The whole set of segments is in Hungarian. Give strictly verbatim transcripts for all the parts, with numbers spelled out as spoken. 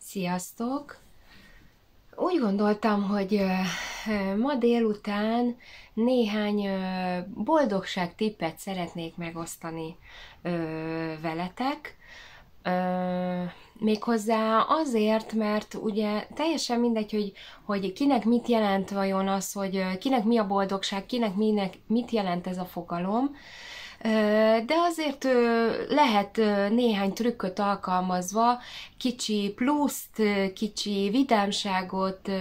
Sziasztok! Úgy gondoltam, hogy ma délután néhány boldogság tippet szeretnék megosztani veletek. Méghozzá azért, mert ugye teljesen mindegy, hogy, hogy kinek mit jelent vajon az, hogy kinek mi a boldogság, kinek minek, mit jelent ez a fogalom, de azért lehet néhány trükköt alkalmazva kicsi pluszt, kicsi vidámságot,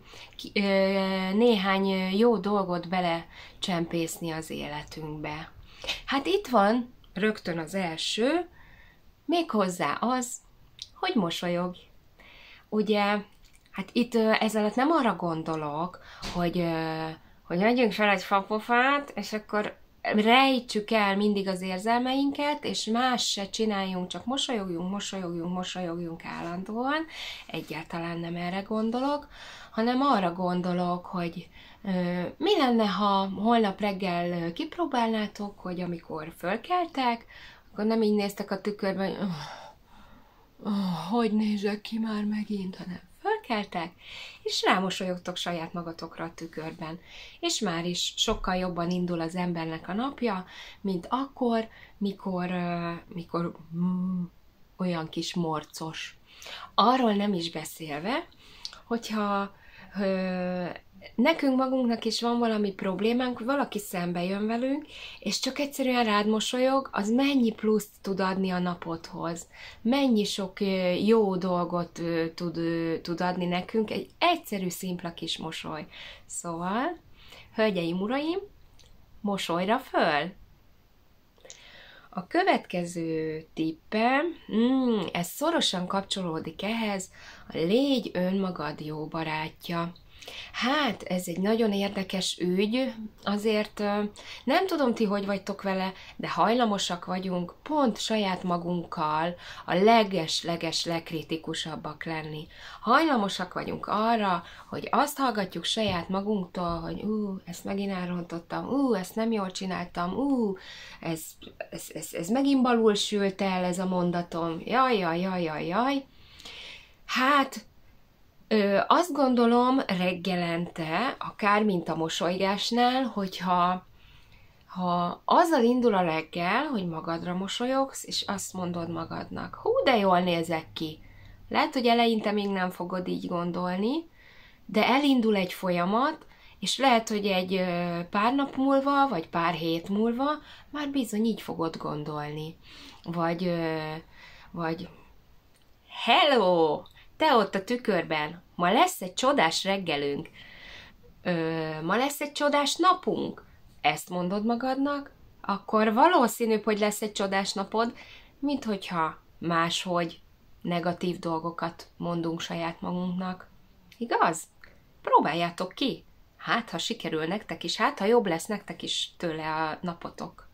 néhány jó dolgot belecsempészni az életünkbe. Hát itt van rögtön az első, méghozzá az, hogy mosolyogj. Ugye, hát itt ez alatt nem arra gondolok, hogy, hogy adjunk fel egy fapofát, és akkor rejtsük el mindig az érzelmeinket, és más se csináljunk, csak mosolyogjunk, mosolyogjunk, mosolyogjunk állandóan. Egyáltalán nem erre gondolok, hanem arra gondolok, hogy ö, mi lenne, ha holnap reggel kipróbálnátok, hogy amikor fölkeltek, akkor nem így néztek a tükörben, hogy oh, hogy nézek ki már megint, hanem fölkeltek, és rámosolyogtok saját magatokra a tükörben. És már is sokkal jobban indul az embernek a napja, mint akkor, mikor, uh, mikor mm, olyan kis morcos. Arról nem is beszélve, hogyha uh, nekünk magunknak is van valami problémánk, valaki szembe jön velünk, és csak egyszerűen rád mosolyog, az mennyi pluszt tud adni a napodhoz, mennyi sok jó dolgot tud, tud adni nekünk, egy egyszerű, szimpla kis mosoly. Szóval, hölgyeim, uraim, mosolyra föl! A következő tippem, mm, ez szorosan kapcsolódik ehhez, a légy önmagad jó barátja. Hát, ez egy nagyon érdekes ügy, azért nem tudom ti, hogy vagytok vele, de hajlamosak vagyunk pont saját magunkkal a leges-leges legkritikusabbak lenni. Hajlamosak vagyunk arra, hogy azt hallgatjuk saját magunktól, hogy ú, ezt megint elrontottam, ú, ezt nem jól csináltam, ú, ez, ez, ez, ez megint balul sült el ez a mondatom, jaj, jaj, jaj, jaj, jaj. Hát, Ö, azt gondolom reggelente, akár mint a mosolygásnál, hogyha ha azzal indul a reggel, hogy magadra mosolyogsz, és azt mondod magadnak, hú, de jól nézek ki. Lehet, hogy eleinte még nem fogod így gondolni, de elindul egy folyamat, és lehet, hogy egy pár nap múlva, vagy pár hét múlva már bizony így fogod gondolni. Vagy, vagy hello! Te ott a tükörben, ma lesz egy csodás reggelünk, Ö, ma lesz egy csodás napunk, ezt mondod magadnak, akkor valószínűbb, hogy lesz egy csodás napod, mint hogyha máshogy negatív dolgokat mondunk saját magunknak. Igaz? Próbáljátok ki. Hát, ha sikerül nektek is, hát, ha jobb lesz nektek is tőle a napotok.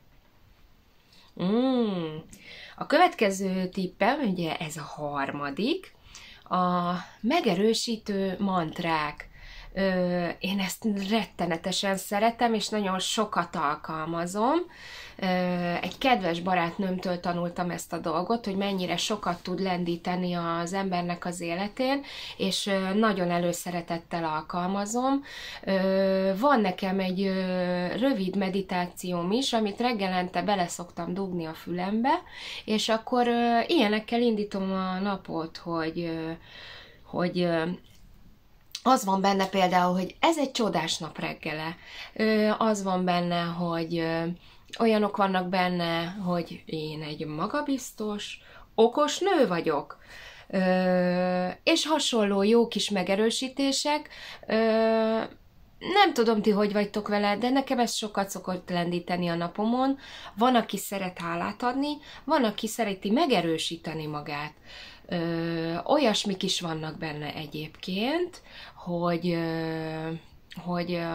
Mm. A következő tippem, ugye ez a harmadik, a megerősítő mantrák. Ö, én ezt rettenetesen szeretem, és nagyon sokat alkalmazom. Ö, egy kedves barátnőmtől tanultam ezt a dolgot, hogy mennyire sokat tud lendíteni az embernek az életén, és ö, nagyon előszeretettel alkalmazom. Ö, van nekem egy ö, rövid meditációm is, amit reggelente bele szoktam dugni a fülembe, és akkor ö, ilyenekkel indítom a napot, hogy, ö, hogy ö, az van benne például, hogy ez egy csodás nap reggele. Ö, az van benne, hogy ö, olyanok vannak benne, hogy én egy magabiztos, okos nő vagyok. Ö, és hasonló jó kis megerősítések. Ö, nem tudom ti, hogy vagytok vele, de nekem ez sokat szokott lendíteni a napomon. Van, aki szeret hálát adni, van, aki szereti megerősíteni magát. Ö, olyasmik is vannak benne egyébként, hogy, ö, hogy ö,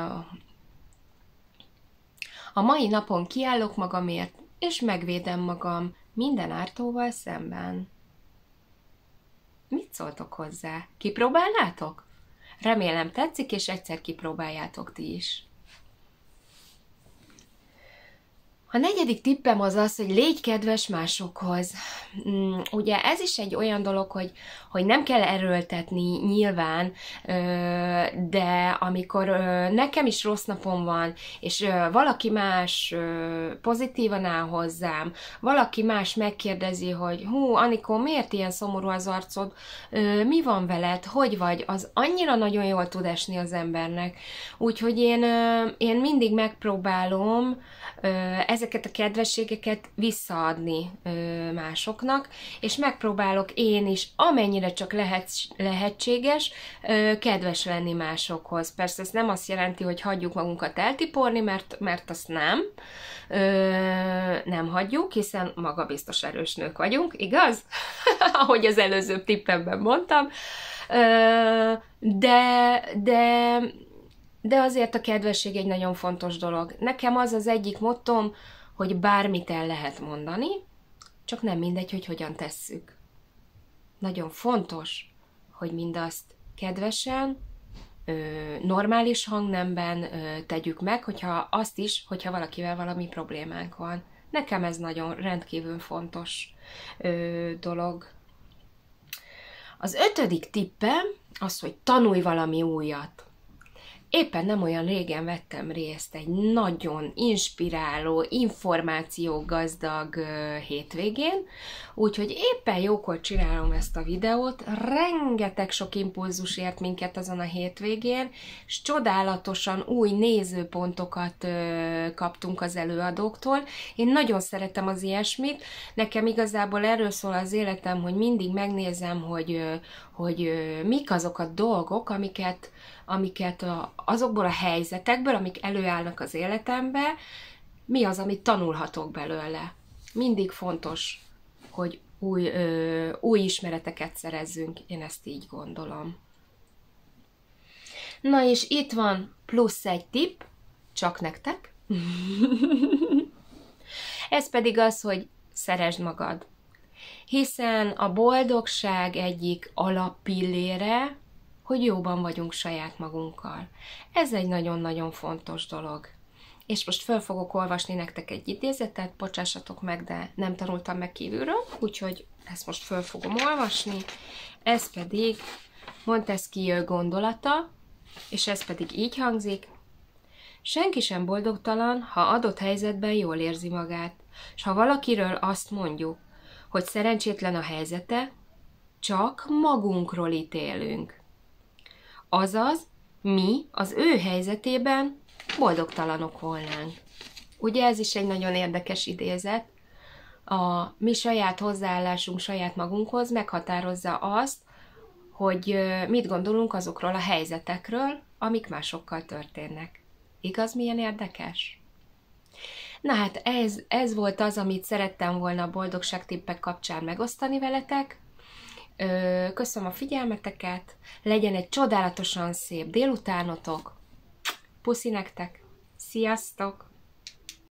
a mai napon kiállok magamért, és megvédem magam minden ártóval szemben. Mit szóltok hozzá? Kipróbálnátok? Remélem tetszik, és egyszer kipróbáljátok ti is. A negyedik tippem az az, hogy légy kedves másokhoz. Ugye ez is egy olyan dolog, hogy, hogy nem kell erőltetni nyilván, de amikor nekem is rossz napom van, és valaki más pozitívan áll hozzám, valaki más megkérdezi, hogy hú, Anikó, miért ilyen szomorú az arcod, mi van veled, hogy vagy, az annyira nagyon jól tud esni az embernek. Úgyhogy én, én mindig megpróbálom ezeket a kedvességeket visszaadni másoknak, és megpróbálok én is, amennyire csak lehet, lehetséges, kedves lenni másokhoz. Persze ez nem azt jelenti, hogy hagyjuk magunkat eltiporni, mert, mert azt nem, nem hagyjuk, hiszen magabiztos erős nők vagyunk, igaz? Ahogy az előző tippemben mondtam. De, de De azért a kedvesség egy nagyon fontos dolog. Nekem az az egyik mottom, hogy bármit el lehet mondani, csak nem mindegy, hogy hogyan tesszük. Nagyon fontos, hogy mindazt kedvesen, normális hangnemben tegyük meg, hogyha azt is, hogyha valakivel valami problémánk van. Nekem ez nagyon rendkívül fontos dolog. Az ötödik tippem az, hogy tanulj valami újat. Éppen nem olyan régen vettem részt egy nagyon inspiráló, információgazdag hétvégén, úgyhogy éppen jókor csinálom ezt a videót, rengeteg sok impulzus ért minket azon a hétvégén, és csodálatosan új nézőpontokat kaptunk az előadóktól. Én nagyon szeretem az ilyesmit, nekem igazából erről szól az életem, hogy mindig megnézem, hogy, hogy mik azok a dolgok, amiket amiket a, azokból a helyzetekből, amik előállnak az életembe, mi az, amit tanulhatok belőle. Mindig fontos, hogy új, ö, új ismereteket szerezzünk, én ezt így gondolom. Na és itt van plusz egy tipp, csak nektek. Ez pedig az, hogy szeresd magad. Hiszen a boldogság egyik alappillére, hogy jóban vagyunk saját magunkkal. Ez egy nagyon-nagyon fontos dolog. És most föl fogok olvasni nektek egy idézetet, bocsássatok meg, de nem tanultam meg kívülről, úgyhogy ezt most föl fogom olvasni. Ez pedig Montesquieu gondolata, és ez pedig így hangzik. Senki sem boldogtalan, ha adott helyzetben jól érzi magát, és ha valakiről azt mondjuk, hogy szerencsétlen a helyzete, csak magunkról ítélünk. Azaz, mi az ő helyzetében boldogtalanok volnánk. Ugye ez is egy nagyon érdekes idézet. A mi saját hozzáállásunk saját magunkhoz meghatározza azt, hogy mit gondolunk azokról a helyzetekről, amik másokkal történnek. Igaz, milyen érdekes? Na hát ez, ez volt az, amit szerettem volna a boldogságtippek kapcsán megosztani veletek. Köszönöm a figyelmeteket, legyen egy csodálatosan szép délutánotok, puszi nektek, sziasztok!